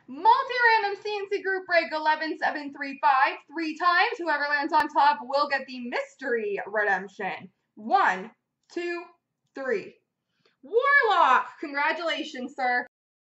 Multi-random C&C group break 11735 3 times. Whoever lands on top will get the mystery redemption. 1, 2, 3. Warlock! Congratulations, sir.